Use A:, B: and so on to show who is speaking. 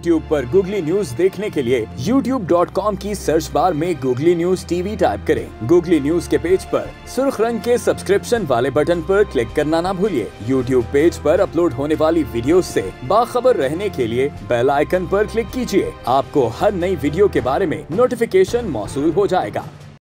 A: YouTube पर googly news देखने के लिए youtube.com की सर्च बार में गूगली न्यूज टीवी टाइप करें। गूगली न्यूज के पेज पर सुर्ख रंग के सब्सक्रिप्शन वाले बटन पर क्लिक करना ना भूलिए। YouTube पेज पर अपलोड होने वाली वीडियो से बाखबर रहने के लिए बेल आइकन पर क्लिक कीजिए। आपको हर नई वीडियो के बारे में नोटिफिकेशन मौसूल हो जाएगा।